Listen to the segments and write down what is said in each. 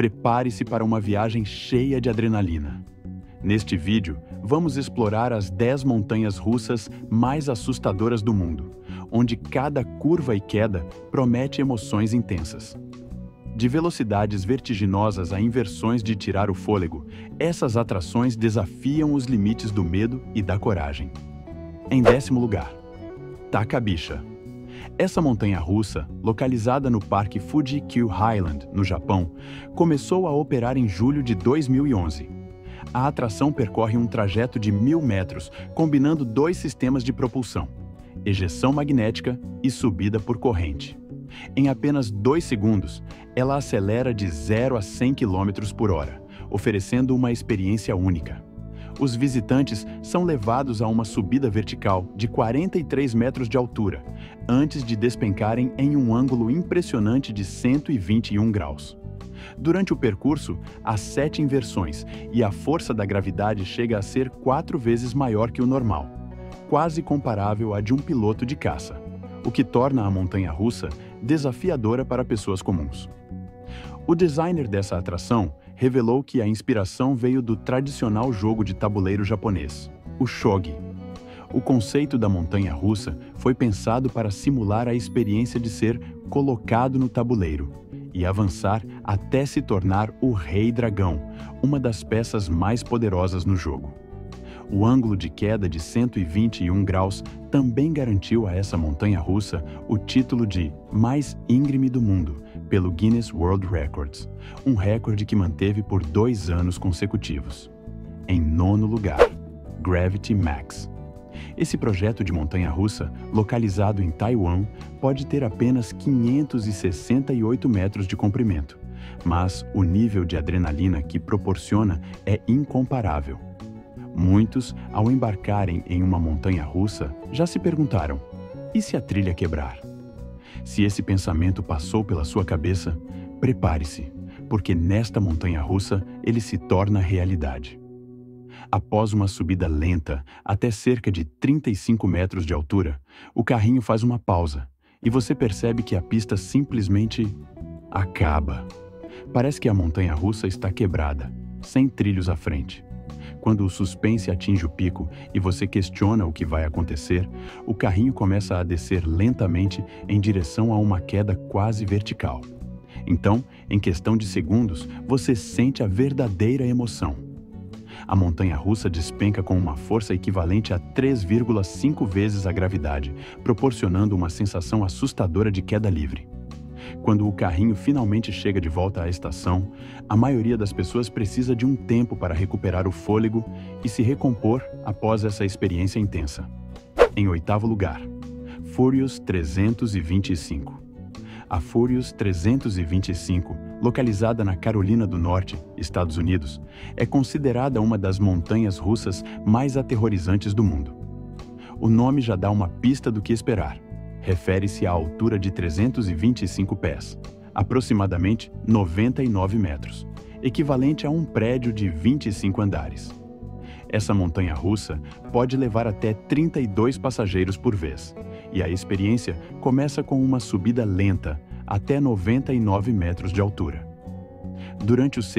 prepare-se para uma viagem cheia de adrenalina. Neste vídeo, vamos explorar as 10 montanhas russas mais assustadoras do mundo, onde cada curva e queda promete emoções intensas. De velocidades vertiginosas a inversões de tirar o fôlego, essas atrações desafiam os limites do medo e da coragem. Em 10º lugar, Takabisha. Essa montanha-russa, localizada no Parque Fuji-Q Highland, no Japão, começou a operar em julho de 2011. A atração percorre um trajeto de 1.000 metros, combinando 2 sistemas de propulsão, ejeção magnética e subida por corrente. Em apenas 2 segundos, ela acelera de 0 a 100 km por hora, oferecendo uma experiência única. Os visitantes são levados a uma subida vertical de 43 metros de altura, antes de despencarem em um ângulo impressionante de 121 graus. Durante o percurso, há 7 inversões e a força da gravidade chega a ser 4 vezes maior que o normal, quase comparável à de um piloto de caça, o que torna a montanha-russa desafiadora para pessoas comuns. O designer dessa atração revelou que a inspiração veio do tradicional jogo de tabuleiro japonês, o shogi. O conceito da montanha-russa foi pensado para simular a experiência de ser colocado no tabuleiro e avançar até se tornar o Rei Dragão, uma das peças mais poderosas no jogo. O ângulo de queda de 121 graus também garantiu a essa montanha-russa o título de mais íngreme do mundo pelo Guinness World Records, um recorde que manteve por 2 anos consecutivos. Em 9º lugar, Gravity Max. Esse projeto de montanha-russa, localizado em Taiwan, pode ter apenas 568 metros de comprimento, mas o nível de adrenalina que proporciona é incomparável. Muitos, ao embarcarem em uma montanha-russa, já se perguntaram: e se a trilha quebrar? Se esse pensamento passou pela sua cabeça, prepare-se, porque nesta montanha-russa ele se torna realidade. Após uma subida lenta, até cerca de 35 metros de altura, o carrinho faz uma pausa e você percebe que a pista simplesmente acaba. Parece que a montanha-russa está quebrada, sem trilhos à frente. Quando o suspense atinge o pico e você questiona o que vai acontecer, o carrinho começa a descer lentamente em direção a uma queda quase vertical. Então, em questão de segundos, você sente a verdadeira emoção. A montanha-russa despenca com uma força equivalente a 3,5 vezes a gravidade, proporcionando uma sensação assustadora de queda livre. Quando o carrinho finalmente chega de volta à estação, a maioria das pessoas precisa de um tempo para recuperar o fôlego e se recompor após essa experiência intensa. Em 8º lugar, Furious 325. A Furious 325, localizada na Carolina do Norte, Estados Unidos, é considerada uma das montanhas russas mais aterrorizantes do mundo. O nome já dá uma pista do que esperar. Refere-se à altura de 325 pés, aproximadamente 99 metros, equivalente a um prédio de 25 andares. Essa montanha-russa pode levar até 32 passageiros por vez, e a experiência começa com uma subida lenta, até 99 metros de altura. Durante os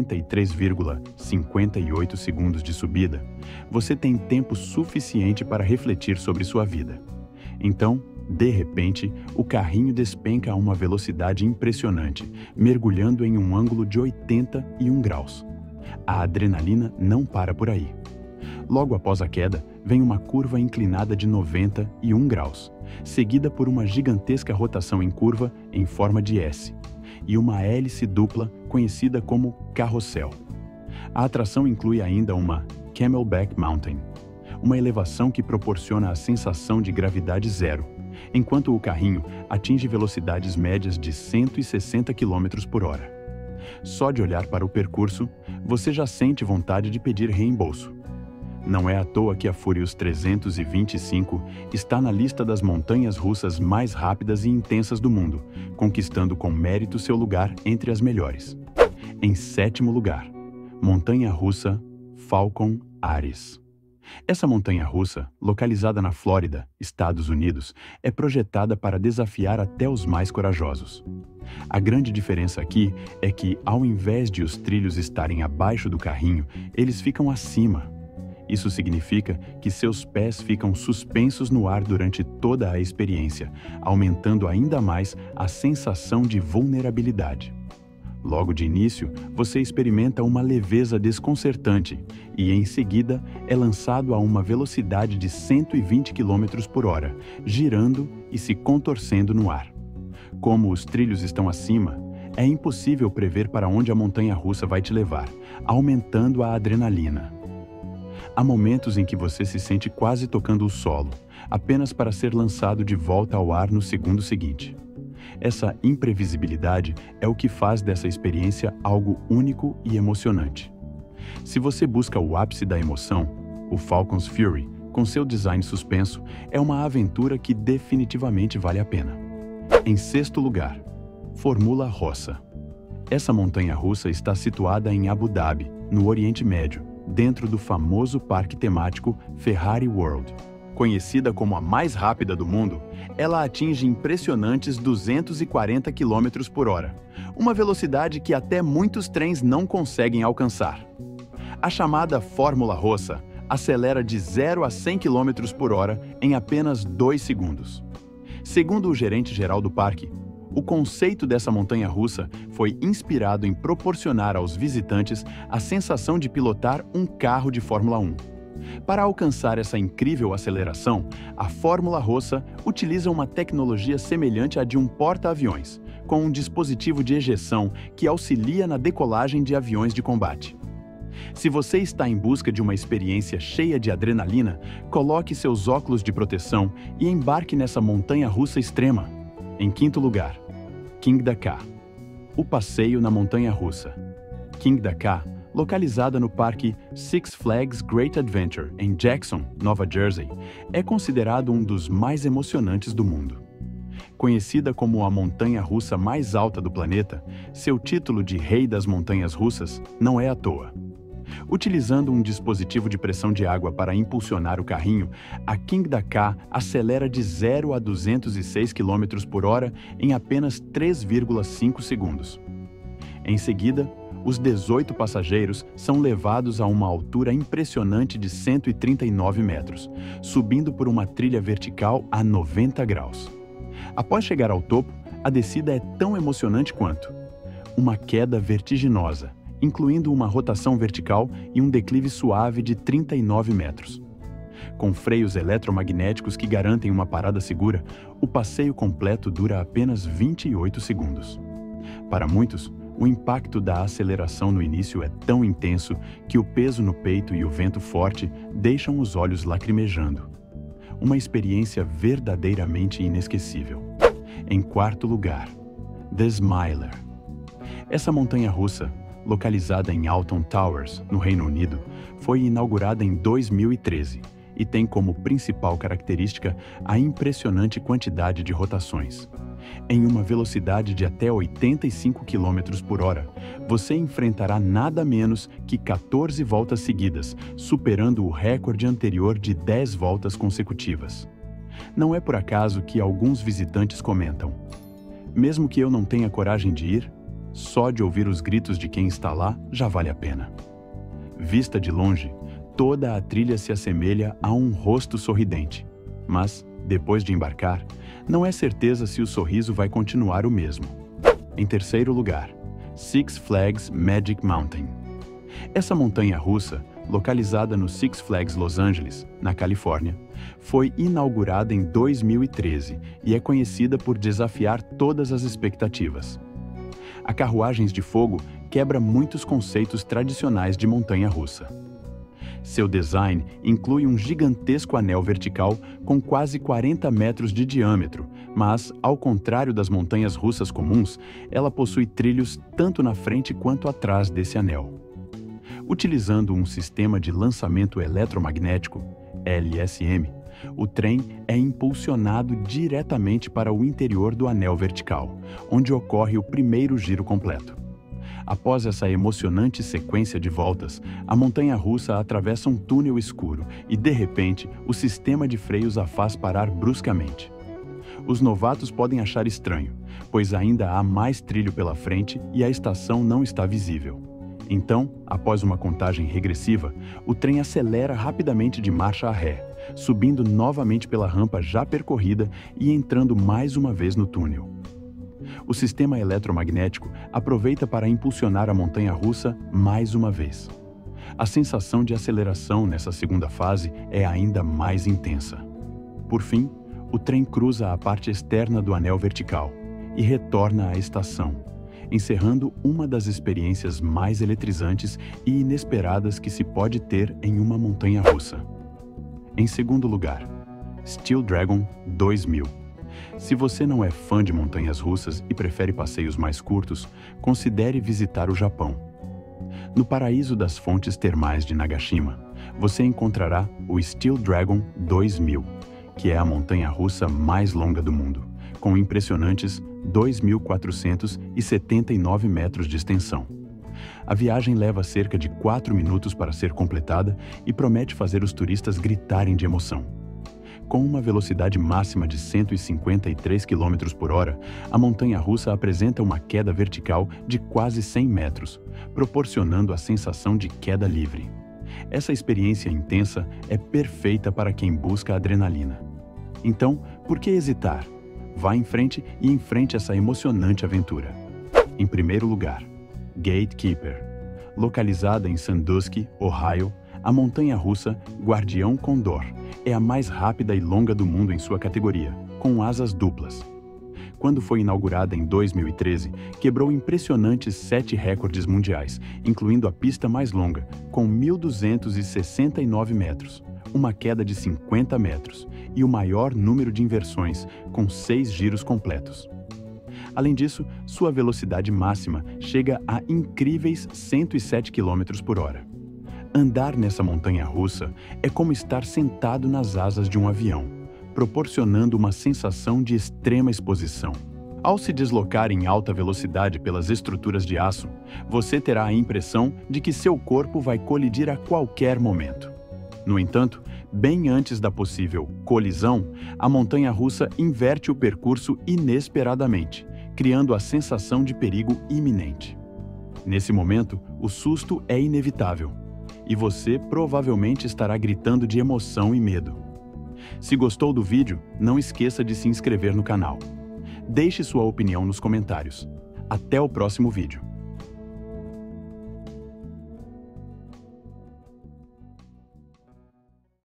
63,58 segundos de subida, você tem tempo suficiente para refletir sobre sua vida. Então, de repente, o carrinho despenca a uma velocidade impressionante, mergulhando em um ângulo de 81 graus. A adrenalina não para por aí. Logo após a queda, vem uma curva inclinada de 91 graus, seguida por uma gigantesca rotação em curva em forma de S, e uma hélice dupla conhecida como carrossel. A atração inclui ainda uma Camelback Mountain, uma elevação que proporciona a sensação de gravidade zero, enquanto o carrinho atinge velocidades médias de 160 km por hora. Só de olhar para o percurso, você já sente vontade de pedir reembolso. Não é à toa que a Furious 325 está na lista das montanhas russas mais rápidas e intensas do mundo, conquistando com mérito seu lugar entre as melhores. Em 7º lugar, montanha-russa Falcon Ares. Essa montanha-russa, localizada na Flórida, Estados Unidos, é projetada para desafiar até os mais corajosos. A grande diferença aqui é que, ao invés de os trilhos estarem abaixo do carrinho, eles ficam acima. Isso significa que seus pés ficam suspensos no ar durante toda a experiência, aumentando ainda mais a sensação de vulnerabilidade. Logo de início, você experimenta uma leveza desconcertante e, em seguida, é lançado a uma velocidade de 120 km por hora, girando e se contorcendo no ar. Como os trilhos estão acima, é impossível prever para onde a montanha-russa vai te levar, aumentando a adrenalina. Há momentos em que você se sente quase tocando o solo, apenas para ser lançado de volta ao ar no segundo seguinte. Essa imprevisibilidade é o que faz dessa experiência algo único e emocionante. Se você busca o ápice da emoção, o Falcon's Fury, com seu design suspenso, é uma aventura que definitivamente vale a pena. Em sexto lugar, Formula Rossa. Essa montanha-russa está situada em Abu Dhabi, no Oriente Médio, dentro do famoso parque temático Ferrari World. Conhecida como a mais rápida do mundo, ela atinge impressionantes 240 km por hora, uma velocidade que até muitos trens não conseguem alcançar. A chamada Fórmula Rossa acelera de 0 a 100 km por hora em apenas 2 segundos. Segundo o gerente-geral do parque, o conceito dessa montanha-russa foi inspirado em proporcionar aos visitantes a sensação de pilotar um carro de Fórmula 1. Para alcançar essa incrível aceleração, a Fórmula Rossa utiliza uma tecnologia semelhante à de um porta-aviões, com um dispositivo de ejeção que auxilia na decolagem de aviões de combate. Se você está em busca de uma experiência cheia de adrenalina, coloque seus óculos de proteção e embarque nessa montanha-russa extrema. Em quinto lugar, King da Ka. O passeio na montanha-russa. King da Ka, localizada no parque Six Flags Great Adventure, em Jackson, Nova Jersey, é considerado um dos mais emocionantes do mundo. Conhecida como a montanha-russa mais alta do planeta, seu título de Rei das Montanhas Russas não é à toa. Utilizando um dispositivo de pressão de água para impulsionar o carrinho, a King da Ka acelera de 0 a 206 km por hora em apenas 3,5 segundos. Em seguida, os 18 passageiros são levados a uma altura impressionante de 139 metros, subindo por uma trilha vertical a 90 graus. Após chegar ao topo, a descida é tão emocionante quanto uma queda vertiginosa, incluindo uma rotação vertical e um declive suave de 39 metros. Com freios eletromagnéticos que garantem uma parada segura, o passeio completo dura apenas 28 segundos. Para muitos, o impacto da aceleração no início é tão intenso que o peso no peito e o vento forte deixam os olhos lacrimejando. Uma experiência verdadeiramente inesquecível. Em quarto lugar, The Smiler. Essa montanha-russa, localizada em Alton Towers, no Reino Unido, foi inaugurada em 2013 e tem como principal característica a impressionante quantidade de rotações. Em uma velocidade de até 85 km por hora, você enfrentará nada menos que 14 voltas seguidas, superando o recorde anterior de 10 voltas consecutivas. Não é por acaso que alguns visitantes comentam: mesmo que eu não tenha coragem de ir, só de ouvir os gritos de quem está lá já vale a pena. Vista de longe, toda a trilha se assemelha a um rosto sorridente, mas, depois de embarcar, não é certeza se o sorriso vai continuar o mesmo. Em terceiro lugar, Six Flags Magic Mountain. Essa montanha-russa, localizada no Six Flags Los Angeles, na Califórnia, foi inaugurada em 2013 e é conhecida por desafiar todas as expectativas. A Carruagens de Fogo quebra muitos conceitos tradicionais de montanha-russa. Seu design inclui um gigantesco anel vertical com quase 40 metros de diâmetro, mas, ao contrário das montanhas russas comuns, ela possui trilhos tanto na frente quanto atrás desse anel. Utilizando um sistema de lançamento eletromagnético, LSM, o trem é impulsionado diretamente para o interior do anel vertical, onde ocorre o primeiro giro completo. Após essa emocionante sequência de voltas, a montanha-russa atravessa um túnel escuro e, de repente, o sistema de freios a faz parar bruscamente. Os novatos podem achar estranho, pois ainda há mais trilho pela frente e a estação não está visível. Então, após uma contagem regressiva, o trem acelera rapidamente de marcha a ré, subindo novamente pela rampa já percorrida e entrando mais uma vez no túnel. O sistema eletromagnético aproveita para impulsionar a montanha-russa mais uma vez. A sensação de aceleração nessa segunda fase é ainda mais intensa. Por fim, o trem cruza a parte externa do anel vertical e retorna à estação, encerrando uma das experiências mais eletrizantes e inesperadas que se pode ter em uma montanha-russa. Em segundo lugar, Steel Dragon 2000. Se você não é fã de montanhas russas e prefere passeios mais curtos, considere visitar o Japão. No paraíso das fontes termais de Nagashima, você encontrará o Steel Dragon 2000, que é a montanha-russa mais longa do mundo, com impressionantes 2.479 metros de extensão. A viagem leva cerca de 4 minutos para ser completada e promete fazer os turistas gritarem de emoção. Com uma velocidade máxima de 153 km por hora, a montanha-russa apresenta uma queda vertical de quase 100 metros, proporcionando a sensação de queda livre. Essa experiência intensa é perfeita para quem busca adrenalina. Então, por que hesitar? Vá em frente e enfrente essa emocionante aventura. Em primeiro lugar, Gatekeeper. Localizada em Sandusky, Ohio, a montanha-russa Guardião Condor é a mais rápida e longa do mundo em sua categoria, com asas duplas. Quando foi inaugurada em 2013, quebrou impressionantes 7 recordes mundiais, incluindo a pista mais longa, com 1.269 metros, uma queda de 50 metros e o maior número de inversões, com 6 giros completos. Além disso, sua velocidade máxima chega a incríveis 107 km por hora. Andar nessa montanha-russa é como estar sentado nas asas de um avião, proporcionando uma sensação de extrema exposição. Ao se deslocar em alta velocidade pelas estruturas de aço, você terá a impressão de que seu corpo vai colidir a qualquer momento. No entanto, bem antes da possível colisão, a montanha-russa inverte o percurso inesperadamente, criando a sensação de perigo iminente. Nesse momento, o susto é inevitável, e você provavelmente estará gritando de emoção e medo. Se gostou do vídeo, não esqueça de se inscrever no canal. Deixe sua opinião nos comentários. Até o próximo vídeo.